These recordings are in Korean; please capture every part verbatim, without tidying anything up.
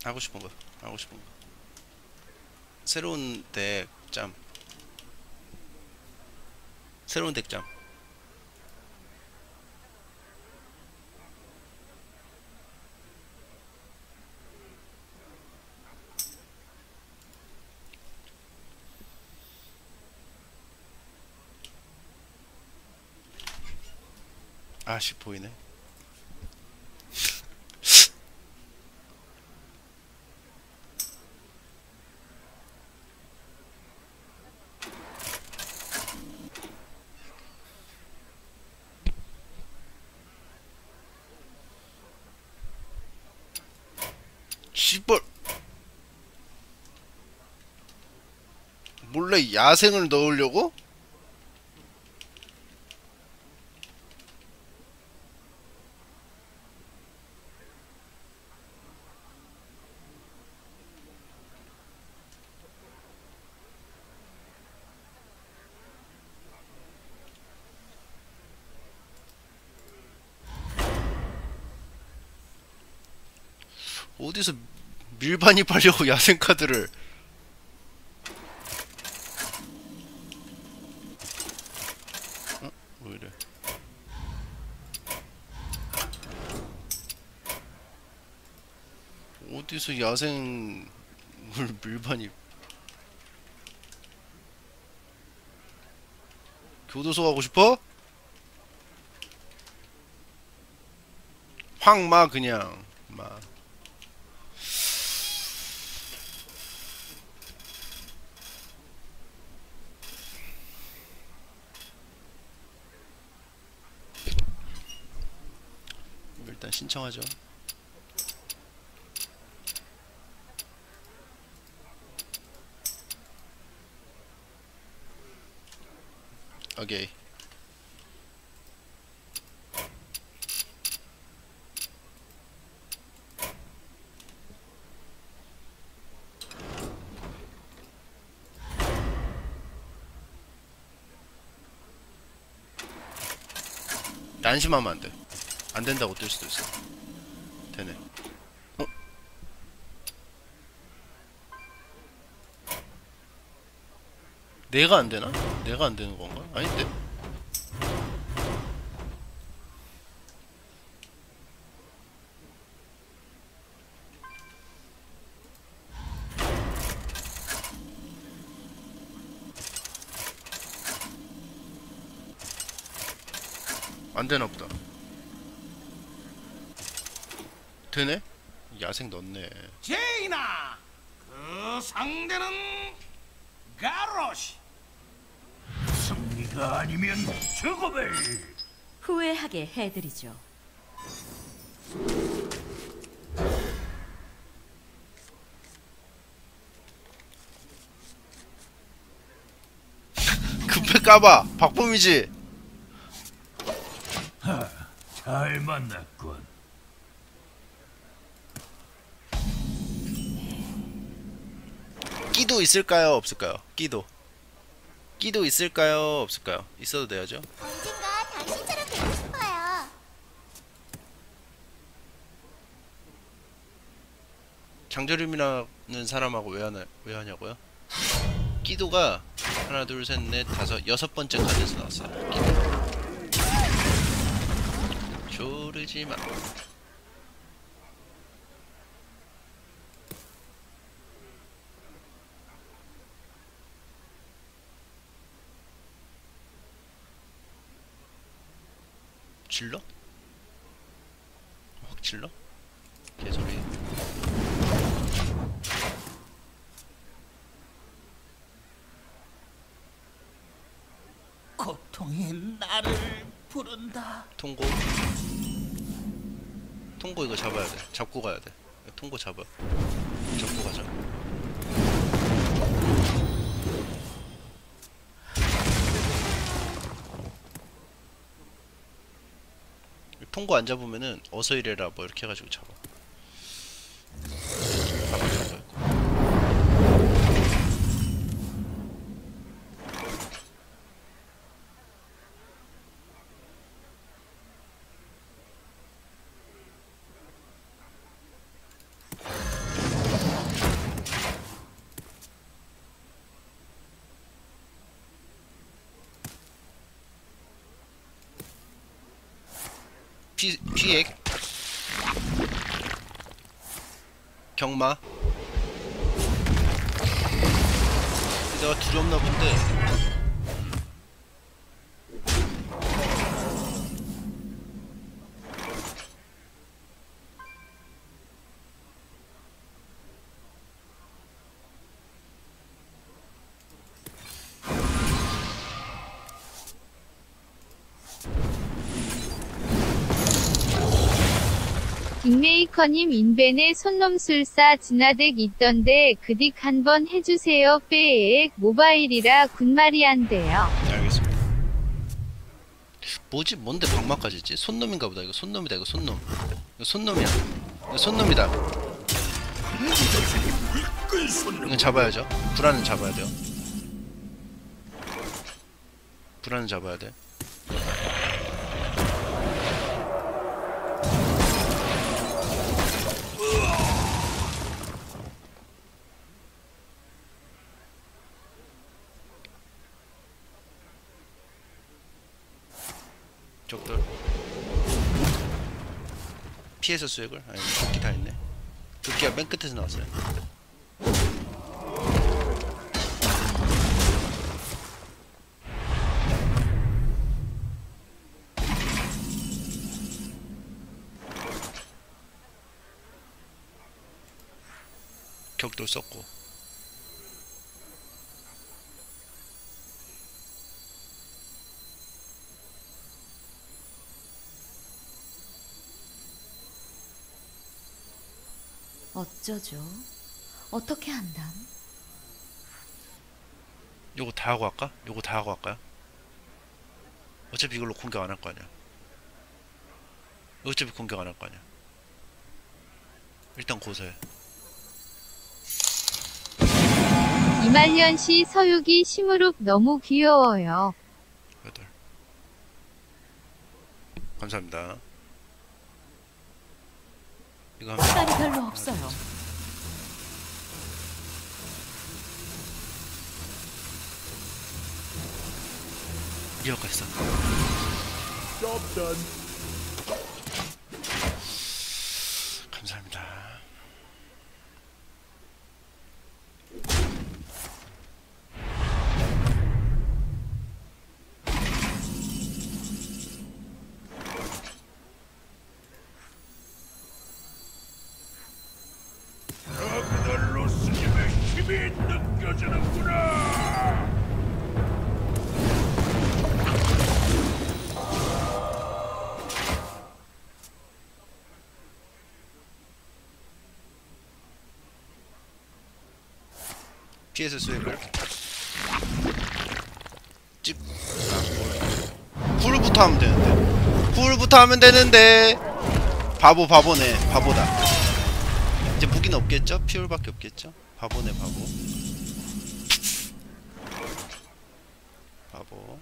하고 싶은 거. 하고 싶은 거. 새로운 덱 짬. 새로운 덱 짬. 아씨 보이네. 씨발 몰래 야생을 넣으려고? 어디서 밀반입 하려고 야생 카드를. 어? 왜 이래? 어디서 야생을 밀반입? 교도소 가고 싶어? 확 마 그냥 마. 일단 신청하죠. 오케이. 안심하면 안 돼. 안 된다고 뜰 수도 있어. 되네. 어? 내가 안 되나? 내가 안 되는 건가? 아닌데? 안 되나 보다. 되네? 야생 넣네. 제이나, 그 상대는 가로시. 승리가 아니면 죽음을. 후회하게 해드리죠. 급해 까봐. 박범이지. 잘 만났군. 끼도 있을까요? 없을까요? 끼도. 끼도 있을까요? 없을까요? 있어도 돼야죠. 언젠가 당신처럼 되고 싶어요. 장저림이라는 사람하고 왜 하나 왜 하냐고요? 끼도가 하나 둘 셋 넷 다섯 여섯 번째 카드에서 나왔어요. 끼도. 조르지마. 질러? 확 질러? 개소리. 고통이 나를 부른다. 통고. 통고 이거 잡아야 돼. 잡고 가야 돼. 통고 잡아. 잡고 가자. 통고 안 잡으면은 어서 이래라 뭐 이렇게 해가지고 잡아. 가만 잡아야 돼. 피 피액 경마. 내가 두렵나 본데. 빅메이커님 인벤에 손놈술사 진화덱 있던데 그딕 한번 해주세요. 빼액 모바일이라 군말이 안 돼요. 네, 알겠습니다. 뭐지? 뭔데 방마까지 있지? 손놈인가 보다. 이거 손놈이다. 이거 손놈. 이거 손놈이야. 이거 손놈이다. 이건 잡아야죠. 불안은 잡아야 돼요. 불안은 잡아야 돼. 적들 피해서 수액을? 아니 도끼 다 있네. 도끼가 맨 끝에서 나왔어요. 격돌 썼고. 어쩌죠? 어떻게 한담? 요거 다 하고 할까? 요거 다 하고 할까요? 어차피 이걸로 공격 안 할 거 아니야. 어차피 공격 안 할 거 아니야. 일단 고소해. 이말년씨 서유기 심으룩 너무 귀여워요. 여덟. 감사합니다. 이거 하면 시간이 별로 없어요. 이어까지 써. 감사합니다. 라그날로스님의 힘이 느껴지는구나. 피해서 수액을 찍. 굴부터 하면 되는데. 굴부터 하면 되는데. 바보 바보네. 바보다. 이제 무기는 없겠죠? 피울밖에 없겠죠? 바보네 바보. 바보.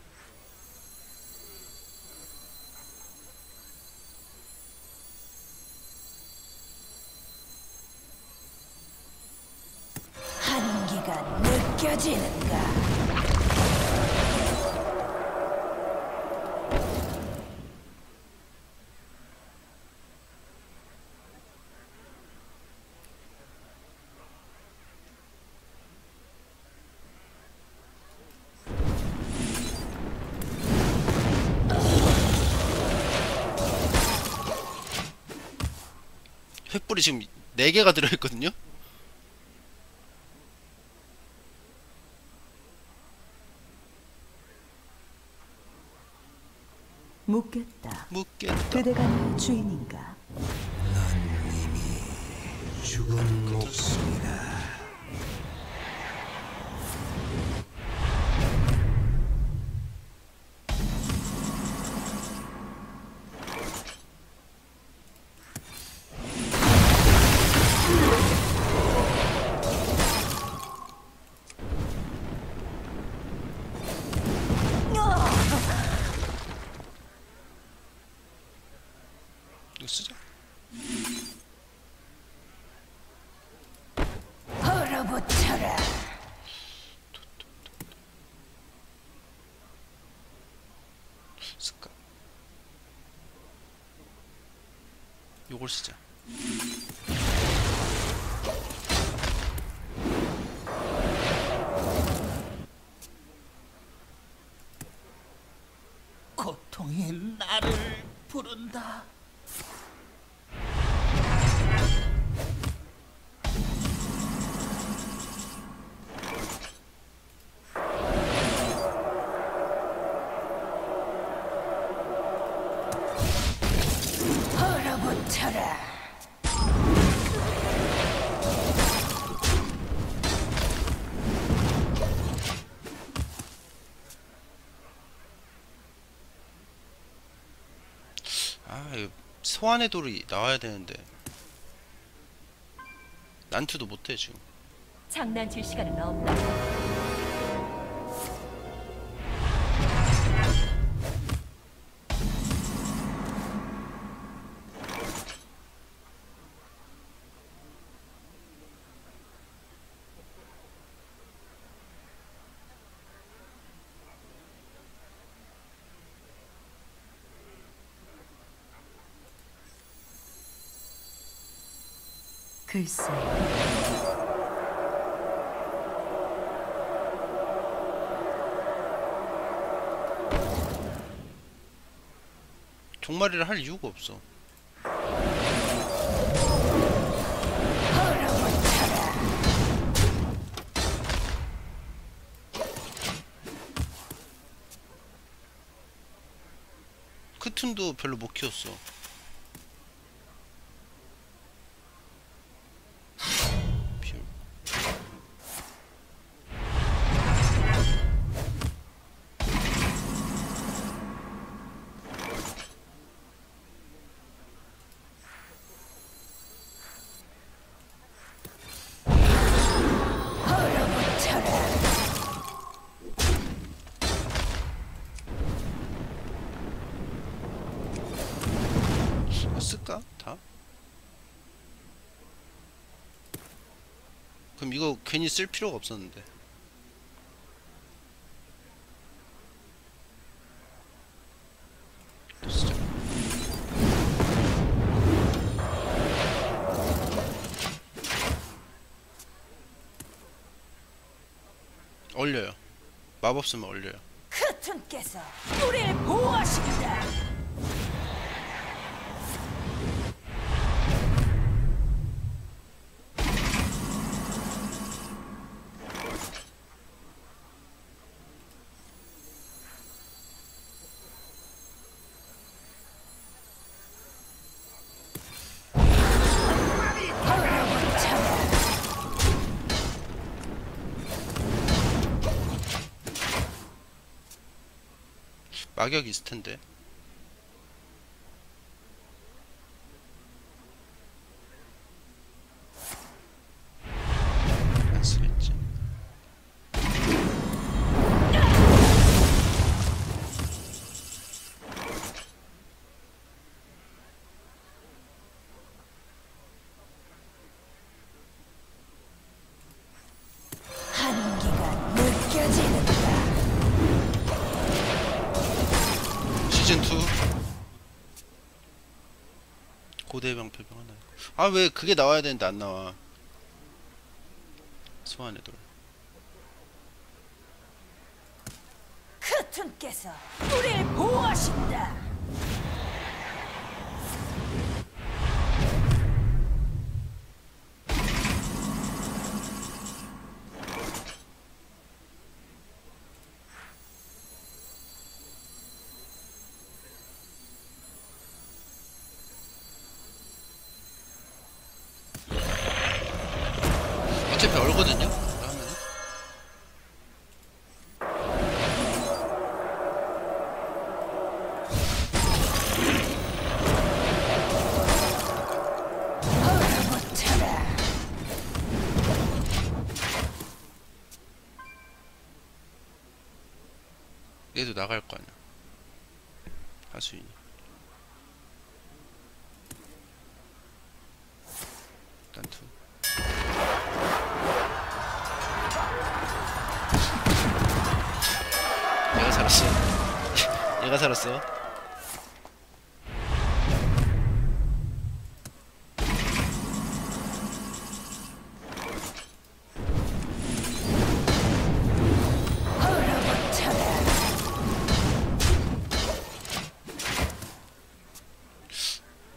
한기가 느껴지는가? 횃불이 지금 네 개가 들어있거든요? 묻겠다. 묻겠다. 그대가 내 주인인가? 죽은 목숨이다. 이거 쓰자. 얼어붙어라. 쓸까? 요걸 쓰자. 고통이 나를 부른다. 얼어붙어라. 아 이거 소환의 돌이 나와야 되는데 난투도 못해 지금. 장난칠 시간은 없다. 글쎄. 종말이를 할 이유가 없어. 크툰도 별로 못 키웠어. 피울. 쓸까? 다? 그럼 이거 괜히 쓸 필요가 없었는데. 또 쓰자. 얼려요. 마법 쓰면 얼려요. 크툰께서 우리를 보호하신다. 막역 있을 텐데. 안 쓰겠지. 한기가 느껴지는가. 시즌 투 고대병 표병 하나. 아 왜 그게 나와야 되는데 안 나와. 소환의 돌. 크툰께서 우리를 보호하신다. 어차피 얼거든요. 그러면 얼어붙어라. 얘도 나갈 거 아니야. 하수인이. 난투. 얘가 살았어. 얘가 살았어.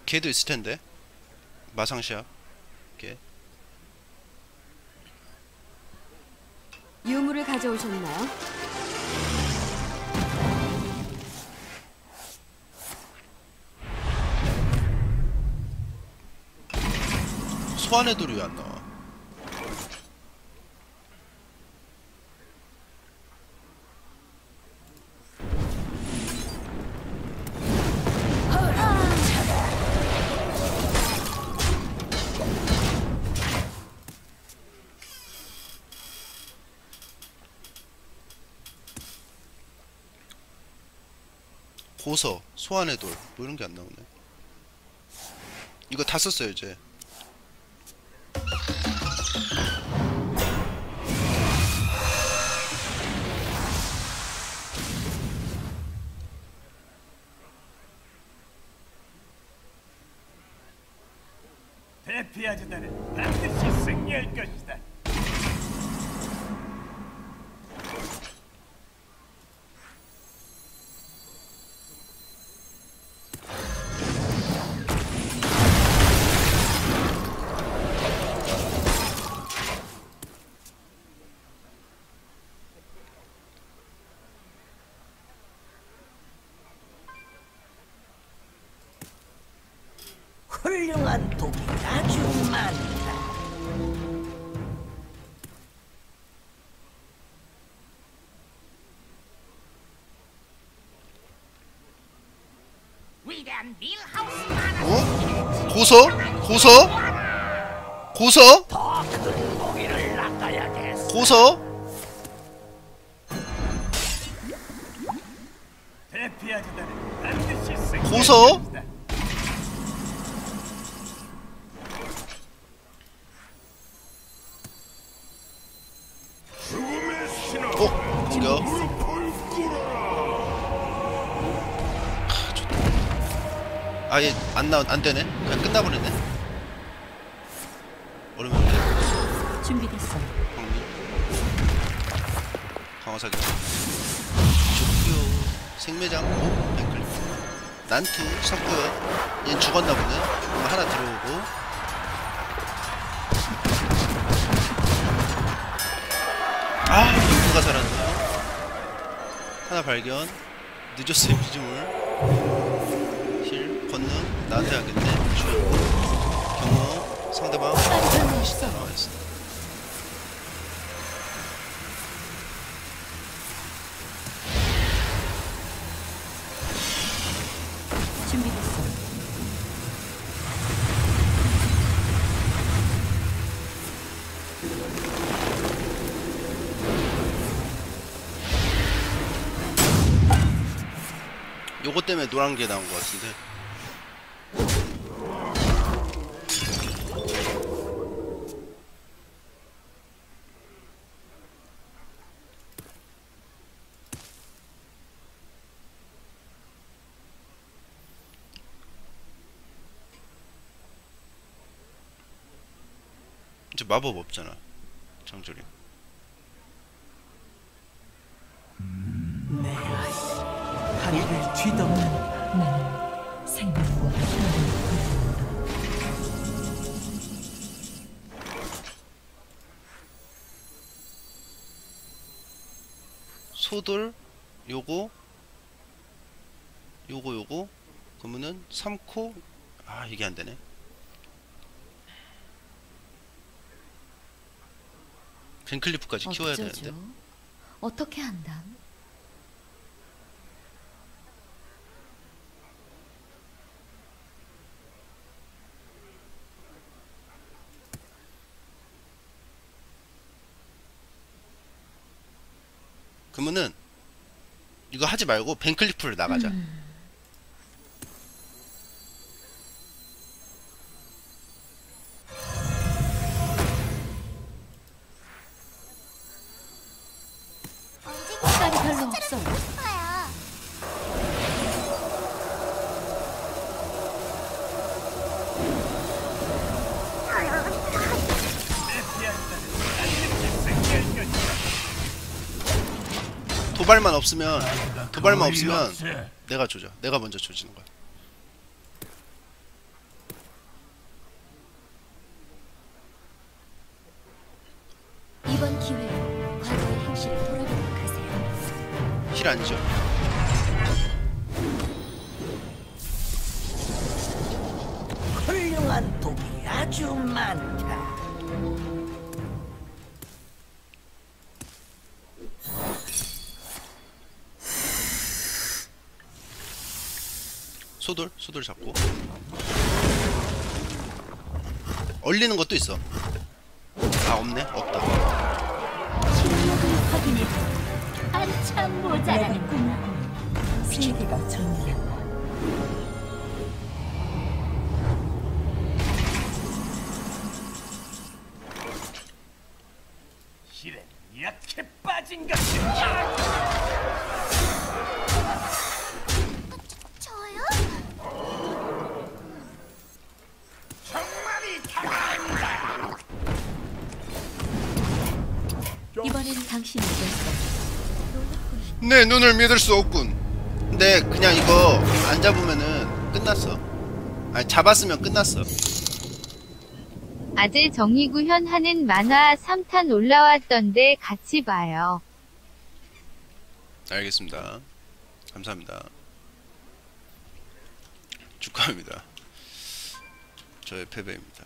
걔도 있을 텐데. 마상시합. 걔. 유물을 가져오셨나요? 소환의 돌이 왜 안 나와? 고서, 소환의 돌, 뭐 이런 게 안 나오네. 이거 다 썼어요 이제. 대피하지 나는 반드시 승리할 것이다. 훌륭한 독이 아주 많다. 위대한 밀하우스 어? 고서? 고서? 고서? 더큰 고기를 낚아야겠어. 고서? 대피하지 나는 반드시 승리할 고서? 것이다. 어? 공격. 아예 안 나온 안 되네. 그냥 끝나버리네. 얼음이 돼. 준비됐어요. 광리. 강화사기. 좋고요. 생매장. 오, 뱅클. 난투 샀고요. 얘는 죽었나 보네. 그럼 하나 들어오고. 아, 누가 살았네요. 하나 발견. 늦었어요, 피즈물. 힐, 권능, 나한테 하겠네. 주연. 경호, 상대방. 나와있어. 준비됐어요. 요거 때문에 노란 게 나온 것 같은데. 이제 마법 없잖아, 장조림. 내 아이, 하늘을 뒤덮는 나는 생명과 희망을 소돌 요거 요거 요거 그러면은 삼 코. 아 이게 안되네. 벤클리프까지 키워야 되는데. 어떻게 한다? 그러면은 이거 하지 말고 벤클리프를 나가자. 음. 시간이 별로 없어요. 싶어요. 도발만 없으면 도발만 없으면 내가 조져. 내가 먼저 조지는 거야. 힐 아니죠? 훌륭한 독이 아주 많다. 소돌 소돌 잡고 얼리는 것도 있어. 아 없네 없다. 실력을 확인해. 한참 모자라는구나. 세계가 정리한다. 실에 약해 빠진 것이야. 저요? 정말이 다가온다. 이번엔 당신이 이겼어. 내 눈을 믿을 수 없군. 근데 그냥 이거 안 잡으면은 끝났어. 아니 잡았으면 끝났어. 아재 정의구현 하는 만화 삼 탄 올라왔던데 같이 봐요. 알겠습니다. 감사합니다. 축하합니다. 저의 패배입니다.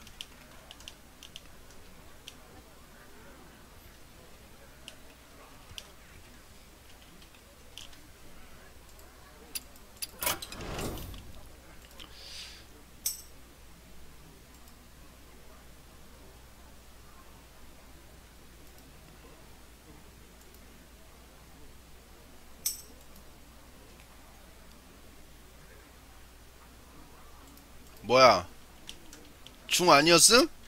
뭐야? 중 아니었음?